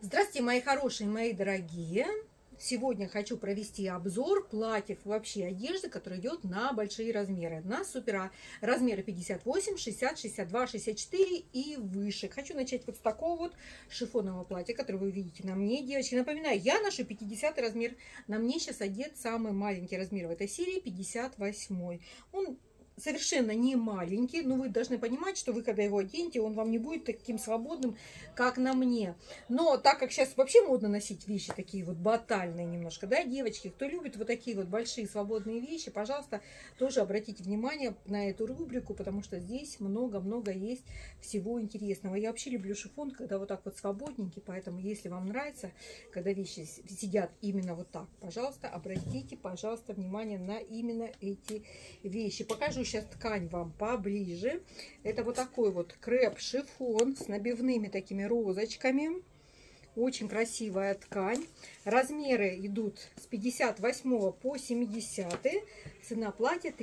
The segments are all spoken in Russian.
Здравствуйте, мои хорошие, мои дорогие! Сегодня хочу провести обзор платьев, вообще одежды, которая идет на большие размеры. На супер размеры 58, 60, 62, 64 и выше. Хочу начать вот с такого вот шифонового платья, которое вы видите на мне, девочки. Напоминаю, я ношу 50 размер. На мне сейчас одет самый маленький размер в этой серии, 58. Он совершенно не маленький, но вы должны понимать, что вы, когда его оденете, он вам не будет таким свободным, как на мне. Но так как сейчас вообще модно носить вещи такие вот батальные немножко, да, девочки, кто любит вот такие вот большие свободные вещи, пожалуйста, тоже обратите внимание на эту рубрику, потому что здесь много-много есть всего интересного. Я вообще люблю шифон, когда вот так вот свободненький, поэтому если вам нравится, когда вещи сидят именно вот так, пожалуйста, обратите, пожалуйста, внимание на именно эти вещи. Покажу сейчас ткань вам поближе. Это вот такой вот креп-шифон с набивными такими розочками. Очень красивая ткань. Размеры идут с 58 по 70. Цена платья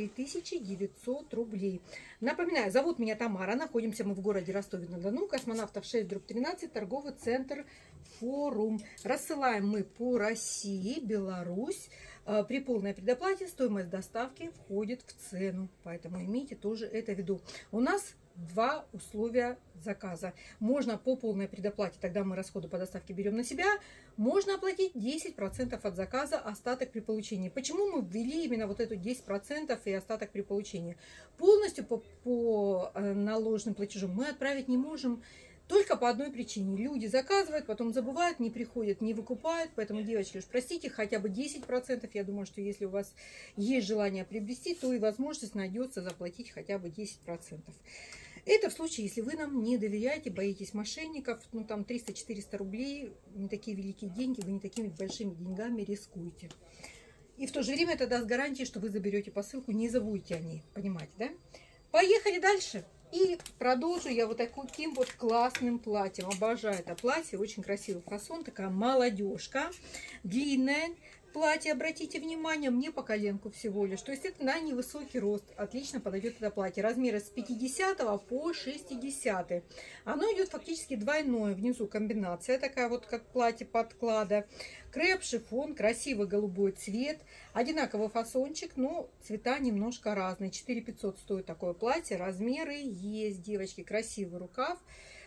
3900 рублей. Напоминаю, зовут меня Тамара. Находимся мы в городе Ростове-на-Дону. Космонавтов 6/13. Торговый центр Форум. Рассылаем мы по России, Беларусь. При полной предоплате стоимость доставки входит в цену. Поэтому имейте тоже это в виду. У нас два условия заказа. Можно по полной предоплате, тогда мы расходы по доставке берем на себя. Можно оплатить 10% от заказа, остаток при получении. Почему мы ввели именно вот эту 10% и остаток при получении? Полностью по наложенным платежам мы отправить не можем. Только по одной причине. Люди заказывают, потом забывают, не приходят, не выкупают. Поэтому, девочки, уж простите, хотя бы 10%. Я думаю, что если у вас есть желание приобрести, то и возможность найдется заплатить хотя бы 10%. Это в случае, если вы нам не доверяете, боитесь мошенников. Ну, там 300-400 рублей, не такие великие деньги, вы не такими большими деньгами рискуете. И в то же время это даст гарантии, что вы заберете посылку, не забудете о ней. Понимаете, да? Поехали дальше. И продолжу я вот таким вот классным платьем. Обожаю это платье. Очень красивый фасон. Такая молодежка. Длинное платье. Обратите внимание, мне по коленку всего лишь. То есть это на невысокий рост. Отлично подойдет это платье. Размеры с 50 по 60. Оно идет фактически двойное. Внизу комбинация такая вот, как платье подклада. Креп, шифон, красивый голубой цвет. Одинаковый фасончик, но цвета немножко разные. 4500 стоит такое платье. Размеры есть, девочки. Красивый рукав.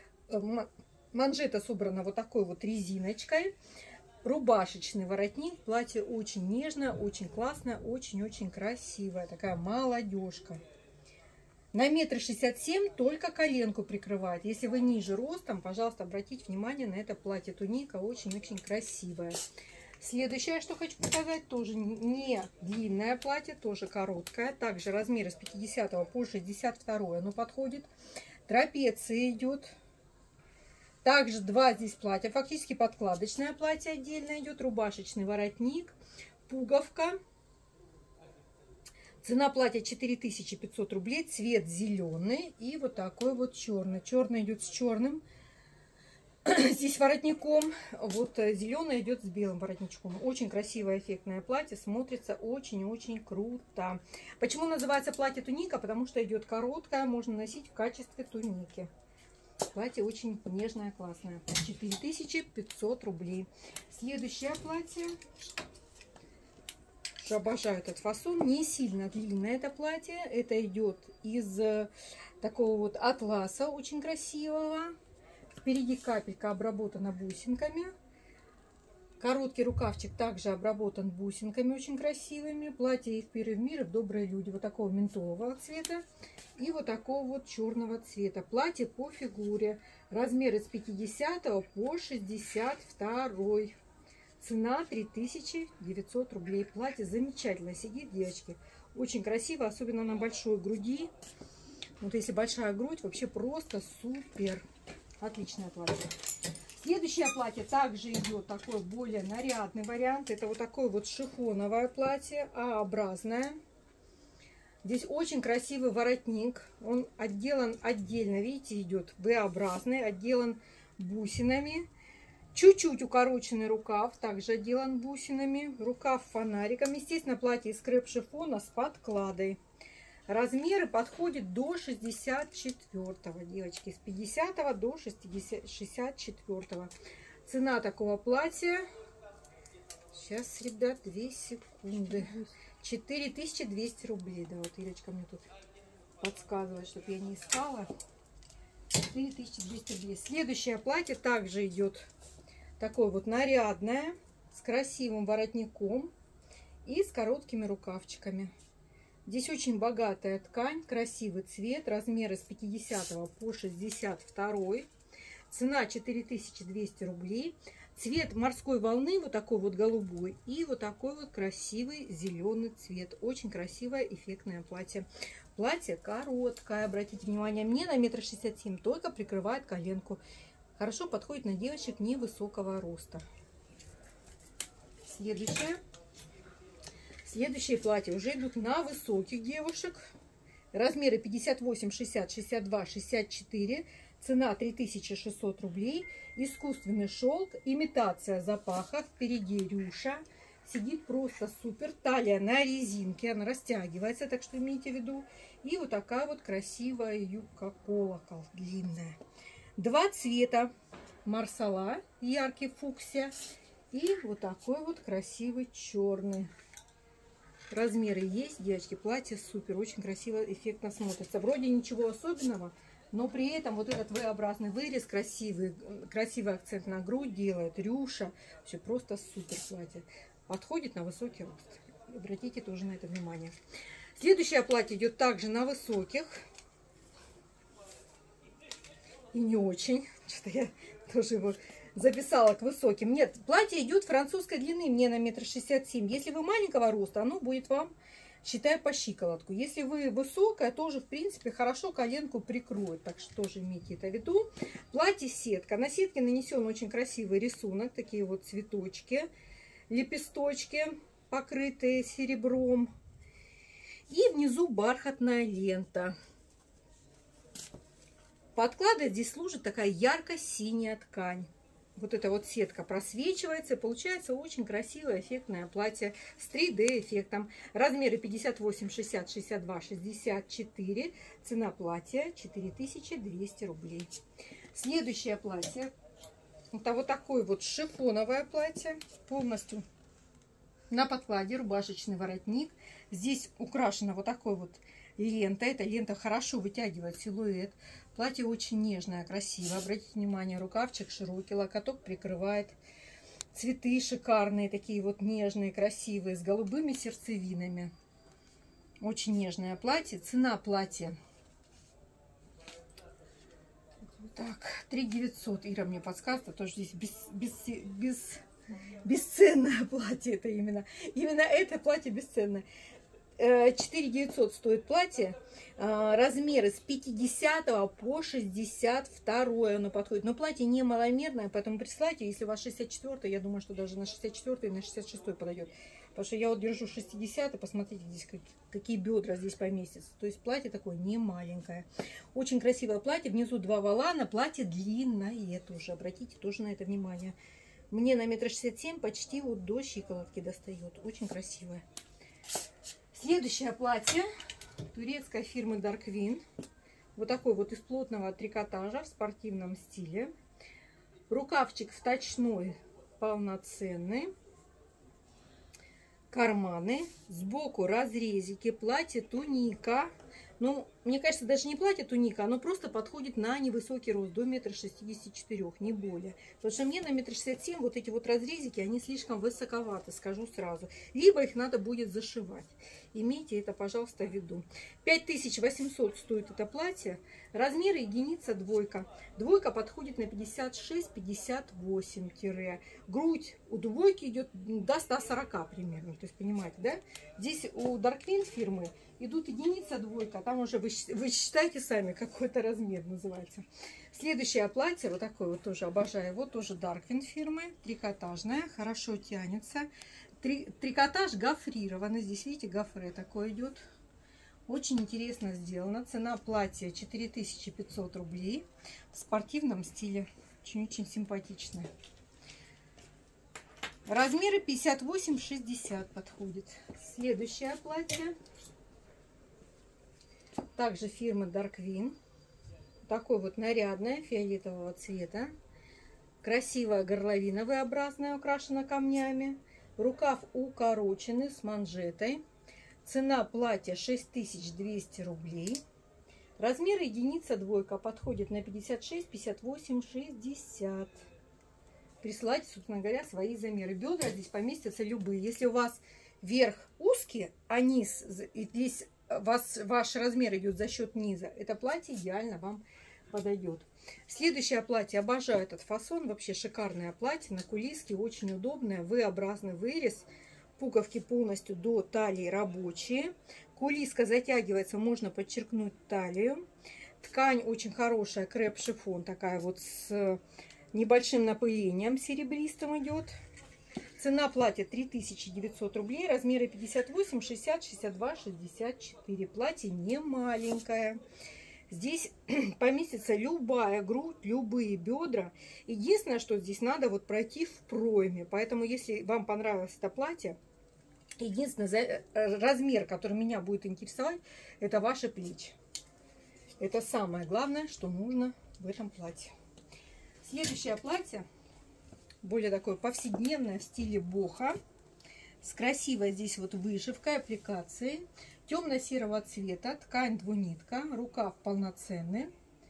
Манжета собрана вот такой вот резиночкой. Рубашечный воротник. Платье очень нежное, очень классное, очень-очень красивое. Такая молодежка. На 1,67 м только коленку прикрывает. Если вы ниже ростом, пожалуйста, обратите внимание на это платье. Туника очень-очень красивая. Следующее, что хочу показать, тоже не длинное платье, тоже короткое. Также размеры с 50 по 62 оно подходит. Трапеция идет. Также два здесь платья. Фактически подкладочное платье отдельно идет. Рубашечный воротник. Пуговка. Цена платья 4500 рублей. Цвет зеленый. И вот такой вот черный. Черный идет с черным. Здесь воротником. Вот зеленый идет с белым воротничком. Очень красивое, эффектное платье. Смотрится очень-очень круто. Почему называется платье туника? Потому что идет короткое. Можно носить в качестве туники. Платье очень нежное, классное. 4500 рублей. Следующее платье. Обожаю этот фасон. Не сильно длинное это платье. Это идет из такого вот атласа очень красивого. Впереди капелька обработана бусинками. Короткий рукавчик также обработан бусинками очень красивыми. Платье их первый в мире, добрые люди. Вот такого ментолового цвета. И вот такого вот черного цвета. Платье по фигуре. Размеры с 50 по 62. Цена 3900 рублей. Платье замечательно сидит, девочки. Очень красиво, особенно на большой груди. Вот если большая грудь, вообще просто супер. Отличное платье. Следующее платье также идет такой более нарядный вариант. Это вот такое вот шифоновое платье, А-образное. Здесь очень красивый воротник. Он отделан отдельно, видите, идет V-образный, отделан бусинами. Чуть-чуть укороченный рукав, также отделан бусинами. Рукав фонариком. Естественно, платье из креп-шифона с подкладой. Размеры подходят до 64, девочки, с 50 до 64. Цена такого платья, сейчас, ребят, 2 секунды, 4200 рублей. Да, вот Ирочка мне тут подсказывает, чтобы я не искала. 4200 рублей. Следующее платье также идет такое вот нарядное, с красивым воротником и с короткими рукавчиками. Здесь очень богатая ткань, красивый цвет, размеры с 50 по 62. Цена 4200 рублей. Цвет морской волны вот такой вот голубой и вот такой вот красивый зеленый цвет. Очень красивое эффектное платье. Платье короткое, обратите внимание, мне на 1,67 м, только прикрывает коленку. Хорошо подходит на девочек невысокого роста. Следующие платья уже идут на высоких девушек. Размеры 58, 60, 62, 64. Цена 3600 рублей. Искусственный шелк, имитация запаха. Впереди рюша. Сидит просто супер. Талия на резинке, она растягивается, так что имейте в виду. И вот такая вот красивая юбка-колокол длинная. Два цвета. Марсала, яркий фуксия. И вот такой вот красивый черный. Размеры есть, девочки, платье супер, очень красиво, эффектно смотрится. Вроде ничего особенного, но при этом вот этот V-образный вырез красивый акцент на грудь делает, рюша, все просто супер платье. Подходит на высокий рост. Обратите тоже на это внимание. Следующее платье идет также на высоких. И не очень, что я тоже его записала к высоким. Нет, платье идет французской длины, мне на 1,67 м. Если вы маленького роста, оно будет вам, считай, по щиколотку. Если вы высокая, тоже, в принципе, хорошо коленку прикроет. Так что тоже имейте это в виду. Платье сетка. На сетке нанесен очень красивый рисунок. Такие вот цветочки, лепесточки, покрытые серебром. И внизу бархатная лента. Подкладой здесь служит такая ярко-синяя ткань. Вот эта вот сетка просвечивается, и получается очень красивое эффектное платье с 3D эффектом. Размеры 58, 60, 62, 64. Цена платья 4200 рублей. Следующее платье. Это вот такое вот шифоновое платье. Полностью на подкладе рубашечный воротник. Здесь украшена вот такой вот лентой. Эта лента хорошо вытягивает силуэт. Платье очень нежное, красивое. Обратите внимание, рукавчик широкий, локоток прикрывает. Цветы шикарные, такие вот нежные, красивые, с голубыми сердцевинами. Очень нежное платье. Цена платья. Так, 3900. Ира мне подсказывает, тоже здесь бесценное платье. Это именно это платье бесценное. 4900 стоит платье. Размеры с 50 по 62 оно подходит. Но платье не маломерное, поэтому присылайте. Если у вас 64, я думаю, что даже на 64 и на 66 подойдет. Потому что я вот держу 60, посмотрите, здесь какие бедра здесь поместятся. То есть платье такое не маленькое. Очень красивое платье. Внизу 2 волана. Платье длинное тоже. Обратите тоже на это внимание. Мне на 1,67 м почти вот до щиколотки достает. Очень красивое. Следующее платье турецкой фирмы Darkwing. Вот такой вот из плотного трикотажа в спортивном стиле. Рукавчик вточной, полноценный. Карманы. Сбоку разрезики. Платье туника. Ну, мне кажется, даже не платье туника, оно просто подходит на невысокий рост, до 1,64 м, не более. Потому что мне на 1,67 м вот эти вот разрезики, они слишком высоковаты, скажу сразу. Либо их надо будет зашивать. Имейте это, пожалуйста, в виду. 5800 стоит это платье. Размеры единица двойка. Двойка подходит на 56-58 Грудь у двойки идет до 140 примерно. То есть, понимаете, да? Здесь у Darkwing фирмы идут единица двойка. Там уже вы считайте сами, какой это размер называется. Следующее платье, вот такое вот тоже обожаю. Вот тоже Darkwing фирмы. Трикотажное, хорошо тянется. Трикотаж гофрированный. Здесь, видите, гофре такое идет. Очень интересно сделано. Цена платья 4500 рублей. В спортивном стиле. Очень-очень симпатичное. Размеры 58-60 подходит. Следующее платье. Также фирмы Darkwing. Такое вот нарядное, фиолетового цвета. Красивая горловина V-образная, украшена камнями. Рукав укороченный с манжетой. Цена платья 6200 рублей. Размер единица двойка. Подходит на 56, 58, 60. Присылайте, собственно говоря, свои замеры. Бедра здесь поместятся любые. Если у вас верх узкий, а низ, и здесь ваш размер идет за счет низа, это платье идеально вам подойдет. Следующее платье. Обожаю этот фасон. Вообще шикарное платье. На кулиске. Очень удобное. V-образный вырез. Пуговки полностью до талии рабочие. Кулиска затягивается. Можно подчеркнуть талию. Ткань очень хорошая. Креп-шифон. Такая вот с небольшим напылением серебристым идет. Цена платья 3900 рублей. Размеры 58, 60, 62, 64. Платье не маленькое. Здесь поместится любая грудь, любые бедра. Единственное, что здесь надо вот пройти в пройме. Поэтому, если вам понравилось это платье, единственный размер, который меня будет интересовать, это ваши плечи. Это самое главное, что нужно в этом платье. Следующее платье, более такое повседневное, в стиле бохо. С красивой здесь вот вышивкой, аппликацией. Темно-серого цвета, ткань двунитка, рукав полноценный.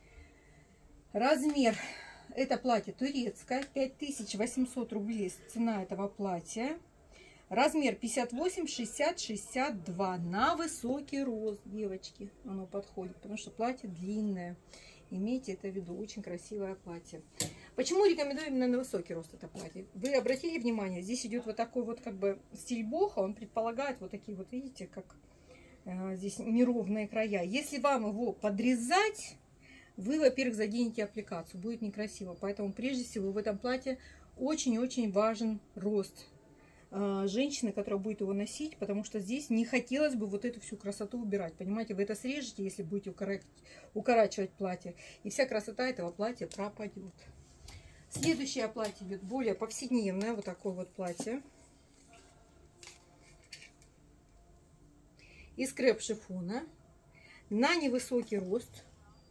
Размер, это платье турецкое, 5800 рублей цена этого платья. Размер 58, 60, 62. На высокий рост, девочки, оно подходит, потому что платье длинное. Имейте это в виду, очень красивое платье. Почему рекомендую именно на высокий рост это платье? Вы обратили внимание, здесь идет вот такой вот как бы стиль бохо, он предполагает вот такие вот, видите, как здесь неровные края. Если вам его подрезать, вы, во-первых, заденете аппликацию, будет некрасиво. Поэтому прежде всего в этом платье очень-очень важен рост женщины, которая будет его носить, потому что здесь не хотелось бы вот эту всю красоту убирать. Понимаете, вы это срежете, если будете укорачивать платье, и вся красота этого платья пропадет. Следующее платье идет более повседневное, вот такое вот платье. Из креп-шифона на невысокий рост.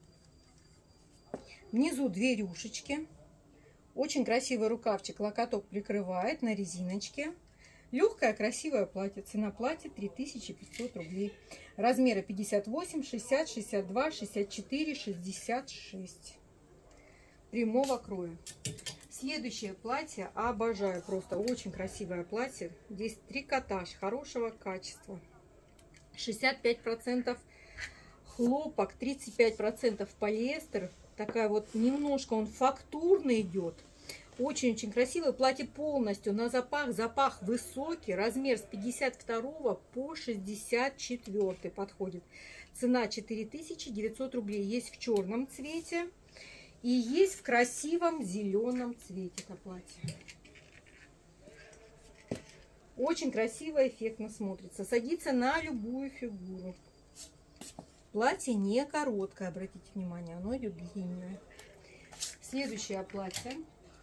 Внизу две рюшечки. Очень красивый рукавчик, локоток прикрывает на резиночке. Легкое красивое платье. Цена платья 3500 рублей. Размеры 58, 60, 62, 64, 66. Прямого кроя. Следующее платье. Обожаю просто. Очень красивое платье. Здесь трикотаж хорошего качества. 65% хлопок, 35% полиэстер. Такая вот немножко он фактурный идет. Очень-очень красивое. Платье полностью на запах. Запах высокий. Размер с 52 по 64 подходит. Цена 4900 рублей. Есть в черном цвете. И есть в красивом зеленом цвете это платье. Очень красиво, эффектно смотрится. Садится на любую фигуру. Платье не короткое, обратите внимание, оно идет длинное. Следующее платье.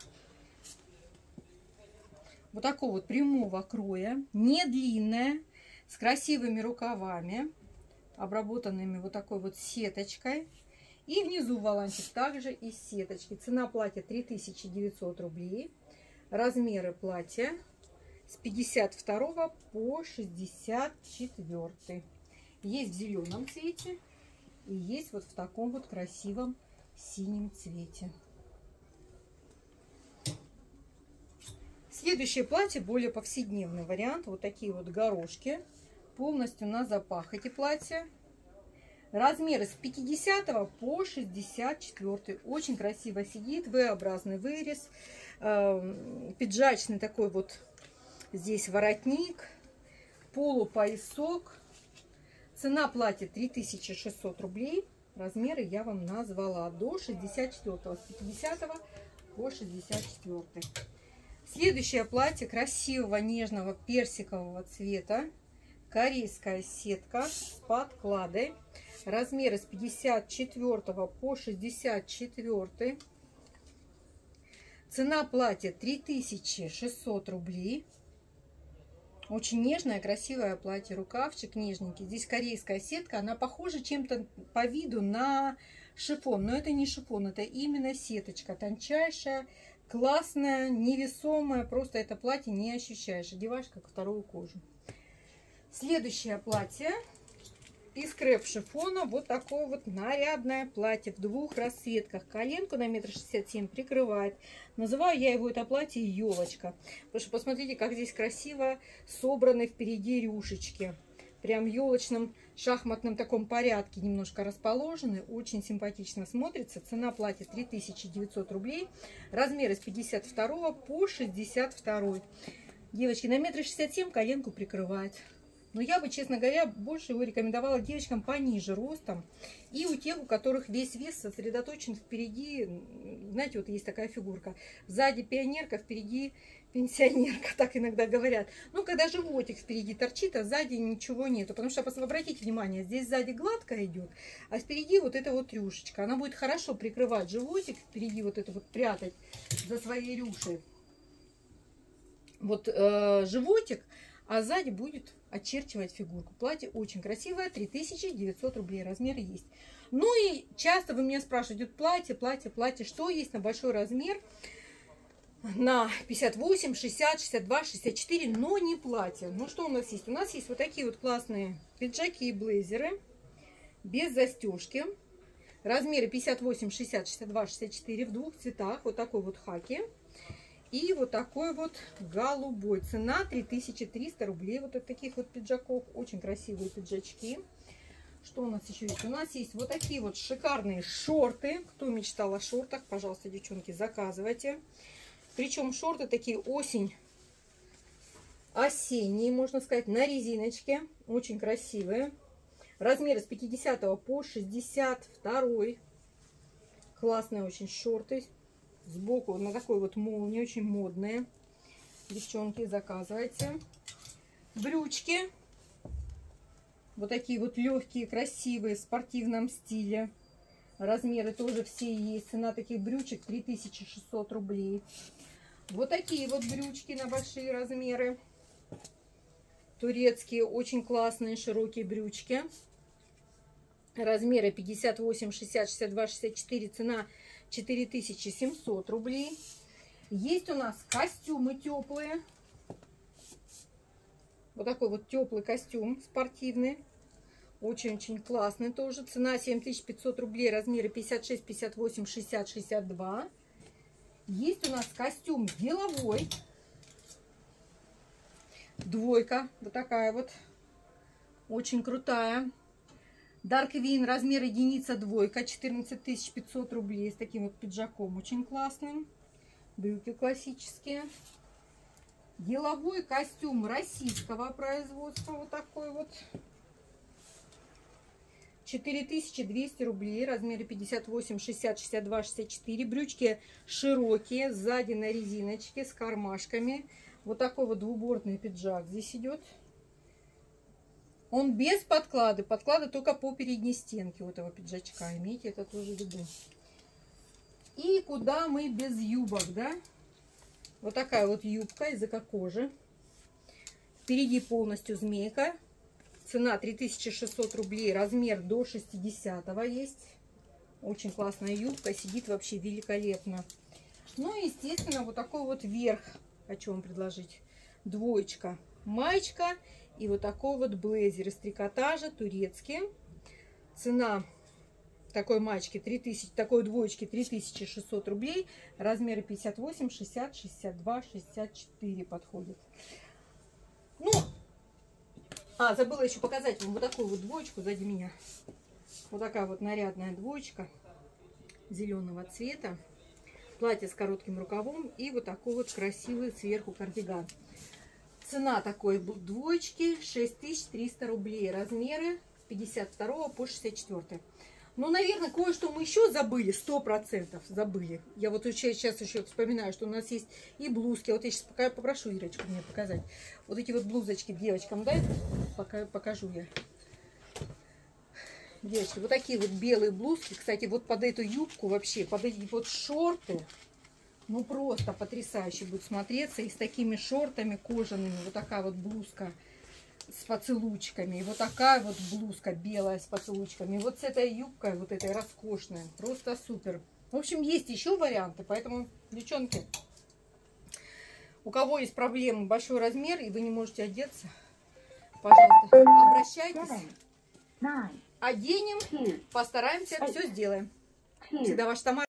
Вот такого вот прямого кроя, не длинное, с красивыми рукавами, обработанными вот такой вот сеточкой. И внизу воланчик также из сеточки. Цена платья 3900 рублей. Размеры платья с 52 по 64. Есть в зеленом цвете и есть вот в таком вот красивом синем цвете. Следующее платье более повседневный вариант. Вот такие вот горошки. Полностью на запах эти платья. Размеры с 50 по 64. Очень красиво сидит. V-образный вырез. Пиджачный такой вот здесь воротник. Полупоясок. Цена платья 3600 рублей. Размеры я вам назвала. До 64. С 50 по 64. Следующее платье красивого нежного персикового цвета. Корейская сетка с подкладой. Размеры с 54 по 64. Цена платья 3600 рублей. Очень нежное, красивое платье. Рукавчик нежненький. Здесь корейская сетка. Она похожа чем-то по виду на шифон. Но это не шифон, это именно сеточка. Тончайшая, классное, невесомое. Просто это платье не ощущаешь. Одеваешь как вторую кожу. Следующее платье из креп-шифона. Вот такое вот нарядное платье в двух расцветках. Коленку на 1,67 м прикрывает. Называю я его, это платье, елочка. Потому что посмотрите, как здесь красиво собраны впереди рюшечки. Прям в елочном шахматном таком порядке немножко расположены. Очень симпатично смотрится. Цена платья 3900 рублей. Размер из 52 по 62. Девочки, на 1,67 м коленку прикрывает. Но я бы, честно говоря, больше его рекомендовала девочкам пониже ростом. И у тех, у которых весь вес сосредоточен впереди. Знаете, вот есть такая фигурка. Сзади пионерка, впереди пенсионерка, так иногда говорят. Ну, когда животик впереди торчит, а сзади ничего нету. Потому что, обратите внимание, здесь сзади гладко идет, а впереди вот эта вот рюшечка. Она будет хорошо прикрывать животик, впереди вот это вот прятать за своей рюшей. Вот животик, а сзади будет очерчивать фигурку. Платье очень красивое, 3900 рублей, размеры есть. Ну и часто вы меня спрашиваете, платье, что есть на большой размер? На 58, 60, 62, 64, но не платье. Ну что у нас есть? У нас есть вот такие вот классные пиджаки и блейзеры без застежки. Размеры 58, 60, 62, 64 в двух цветах. Вот такой вот хаки. И вот такой вот голубой. Цена 3300 рублей. Вот от таких вот пиджаков. Очень красивые пиджачки. Что у нас еще есть? У нас есть вот такие вот шикарные шорты. Кто мечтал о шортах, пожалуйста, девчонки, заказывайте. Причем шорты такие осень-осенние, можно сказать, на резиночке. Очень красивые. Размер с 50 по 62. Классные очень шорты. Сбоку на такой вот молнии, очень модные. Девчонки, заказывайте. Брючки. Вот такие вот легкие, красивые, в спортивном стиле. Размеры тоже все есть. Цена таких брючек 3600 рублей. Вот такие вот брючки на большие размеры. Турецкие, очень классные, широкие брючки. Размеры 58, 60, 62, 64. Цена 4700 рублей. Есть у нас костюмы теплые. Вот такой вот теплый костюм спортивный. Очень-очень классный тоже. Цена 7500 рублей. Размеры 56, 58, 60, 62. Есть у нас костюм деловой. Двойка. Вот такая вот. Очень крутая. Dark Win, размер единица, двойка, 14500 рублей, с таким вот пиджаком, очень классным. Брюки классические. Деловой костюм российского производства, вот такой вот. 4200 рублей, размеры 58, 60, 62, 64. Брючки широкие, сзади на резиночке, с кармашками. Вот такой вот двубортный пиджак здесь идет. Он без подклады. Подклады только по передней стенке у этого пиджачка. Имейте это тоже в виду. И куда мы без юбок, да? Вот такая вот юбка из эко-кожи. Впереди полностью змейка. Цена 3600 рублей. Размер до 60-го есть. Очень классная юбка. Сидит вообще великолепно. Ну и, естественно, вот такой вот верх хочу вам предложить. Двоечка. Маечка. И вот такой вот блейзер из трикотажа, турецкий. Цена такой маечки 3000, такой двоечки 3600 рублей. Размеры 58, 60, 62, 64 подходит. Ну, забыла еще показать вам вот такую вот двоечку сзади меня. Вот такая вот нарядная двоечка зеленого цвета. Платье с коротким рукавом и вот такой вот красивый сверху кардиган. Цена такой двоечки 6300 рублей. Размеры с 52 по 64. Ну, наверное, кое-что мы еще забыли. 100% забыли. Я вот сейчас еще вспоминаю, что у нас есть и блузки. Вот я сейчас попрошу Ирочку мне показать. Вот эти вот блузочки девочкам, да? Покажу я. Девочки, вот такие вот белые блузки. Кстати, вот под эту юбку вообще, под эти вот шорты. Ну, просто потрясающе будет смотреться. И с такими шортами кожаными. Вот такая вот блузка с поцелуйчиками. И вот такая вот блузка белая с поцелуйчиками. И вот с этой юбкой, вот этой роскошной. Просто супер. В общем, есть еще варианты. Поэтому Девчонки, у кого есть проблемы, большой размер, и вы не можете одеться, пожалуйста, обращайтесь. Оденем, постараемся, все сделаем. Всегда ваша Тамара.